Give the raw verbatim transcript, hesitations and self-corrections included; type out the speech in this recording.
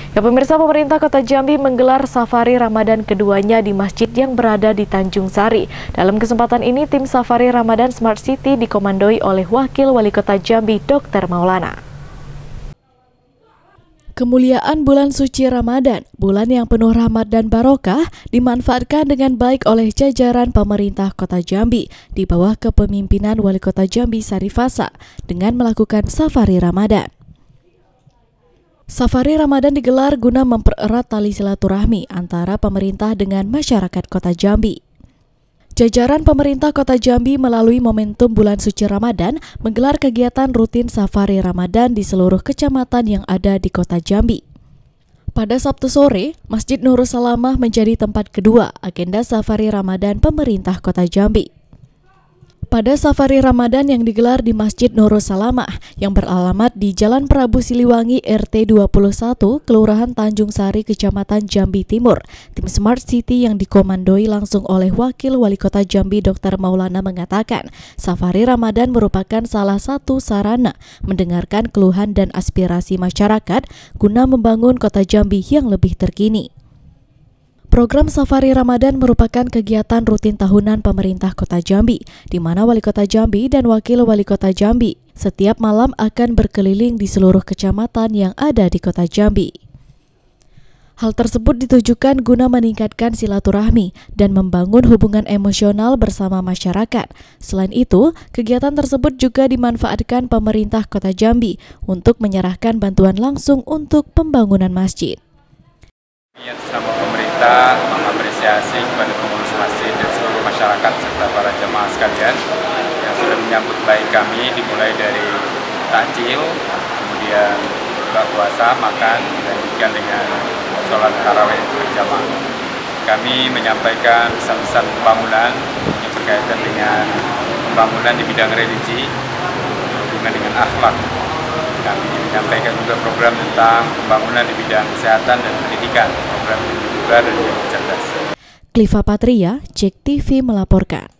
Ya pemirsa, pemerintah Kota Jambi menggelar safari Ramadan keduanya di masjid yang berada di Tanjung Sari. Dalam kesempatan ini, tim safari Ramadan Smart City dikomandoi oleh Wakil Wali Kota Jambi, Dokter Maulana. Kemuliaan bulan suci Ramadan, bulan yang penuh rahmat dan barokah, dimanfaatkan dengan baik oleh jajaran pemerintah Kota Jambi di bawah kepemimpinan Wali Kota Jambi Sarifasa dengan melakukan safari Ramadan. Safari Ramadan digelar guna mempererat tali silaturahmi antara pemerintah dengan masyarakat Kota Jambi. Jajaran pemerintah Kota Jambi melalui momentum bulan suci Ramadan menggelar kegiatan rutin safari Ramadan di seluruh kecamatan yang ada di Kota Jambi. Pada Sabtu sore, Masjid Nurul Salamah menjadi tempat kedua agenda safari Ramadan pemerintah Kota Jambi. Pada safari Ramadan yang digelar di Masjid Nurul Salamah yang beralamat di Jalan Prabu Siliwangi R T dua puluh satu, Kelurahan Tanjung Sari, Kecamatan Jambi Timur, tim Smart City yang dikomandoi langsung oleh Wakil Wali Kota Jambi Dokter Maulana mengatakan, safari Ramadan merupakan salah satu sarana mendengarkan keluhan dan aspirasi masyarakat guna membangun Kota Jambi yang lebih terkini. Program Safari Ramadan merupakan kegiatan rutin tahunan pemerintah Kota Jambi, di mana Wali Kota Jambi dan Wakil Wali Kota Jambi setiap malam akan berkeliling di seluruh kecamatan yang ada di Kota Jambi. Hal tersebut ditujukan guna meningkatkan silaturahmi dan membangun hubungan emosional bersama masyarakat. Selain itu, kegiatan tersebut juga dimanfaatkan pemerintah Kota Jambi untuk menyerahkan bantuan langsung untuk pembangunan masjid. Atas nama pemerintah mengapresiasi kepada pengurus masjid dan seluruh masyarakat serta para jemaah sekalian yang sudah menyambut baik kami, dimulai dari takjil, kemudian buka puasa, makan, dilanjutkan dengan sholat tarawih berjamaah. Kami menyampaikan pesan-pesan pembangunan yang berkaitan dengan pembangunan di bidang religi, berhubungan dengan akhlak. Kami menyampaikan juga program tentang pembangunan di bidang kesehatan dan pendidikan, program yang juga dan yang cerdas. Kliva Patria, Cek T V melaporkan.